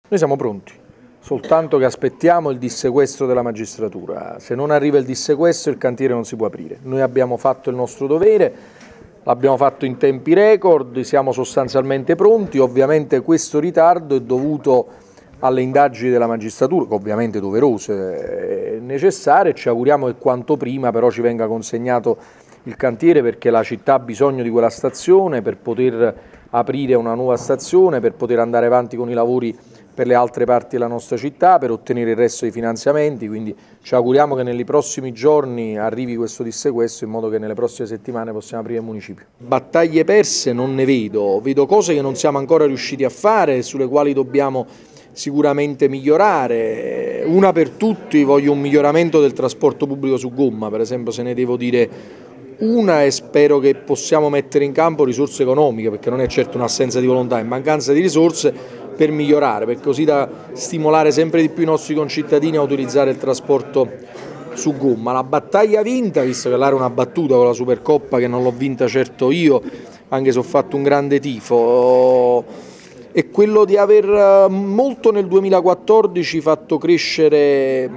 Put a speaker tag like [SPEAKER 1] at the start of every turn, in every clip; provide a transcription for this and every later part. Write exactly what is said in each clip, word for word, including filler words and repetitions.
[SPEAKER 1] Noi siamo pronti, soltanto che aspettiamo il dissequestro della magistratura. Se non arriva il dissequestro il cantiere non si può aprire. Noi abbiamo fatto il nostro dovere, l'abbiamo fatto in tempi record, siamo sostanzialmente pronti. Ovviamente questo ritardo è dovuto alle indagini della magistratura, che ovviamente doverose e necessarie. Ci auguriamo che quanto prima però ci venga consegnato il cantiere, perché la città ha bisogno di quella stazione per poter aprire una nuova stazione, per poter andare avanti con i lavori per le altre parti della nostra città, per ottenere il resto dei finanziamenti. Quindi ci auguriamo che nei prossimi giorni arrivi questo dissequestro, in modo che nelle prossime settimane possiamo aprire il municipio. Battaglie perse non ne vedo, vedo cose che non siamo ancora riusciti a fare, sulle quali dobbiamo sicuramente migliorare. Una per tutti, voglio un miglioramento del trasporto pubblico su gomma, per esempio, se ne devo dire una, e spero che possiamo mettere in campo risorse economiche, perché non è certo un'assenza di volontà, è mancanza di risorse, per migliorare, per così da stimolare sempre di più i nostri concittadini a utilizzare il trasporto su gomma. La battaglia vinta, visto che l'era una battuta con la Supercoppa, che non l'ho vinta certo io, anche se ho fatto un grande tifo, è quello di aver molto nel duemilaquattordici fatto crescere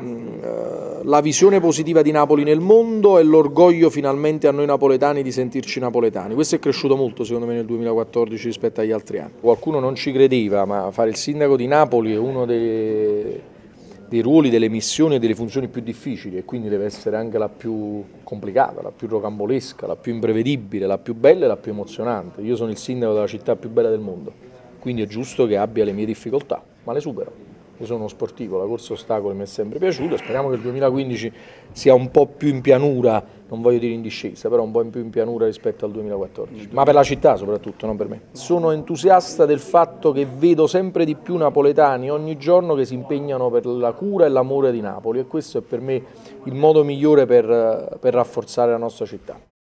[SPEAKER 1] la visione positiva di Napoli nel mondo e l'orgoglio finalmente a noi napoletani di sentirci napoletani. Questo è cresciuto molto secondo me nel duemilaquattordici rispetto agli altri anni. Qualcuno non ci credeva, ma fare il sindaco di Napoli è uno dei, dei ruoli, delle missioni e delle funzioni più difficili, e quindi deve essere anche la più complicata, la più rocambolesca, la più imprevedibile, la più bella e la più emozionante. Io sono il sindaco della città più bella del mondo, quindi è giusto che abbia le mie difficoltà, ma le supero. Io sono uno sportivo, la corsa ostacoli mi è sempre piaciuta, speriamo che il duemilaquindici sia un po' più in pianura, non voglio dire in discesa, però un po' più in pianura rispetto al duemilaquattordici, ma per la città soprattutto, non per me. Sono entusiasta del fatto che vedo sempre di più napoletani ogni giorno che si impegnano per la cura e l'amore di Napoli, e questo è per me il modo migliore per, per rafforzare la nostra città.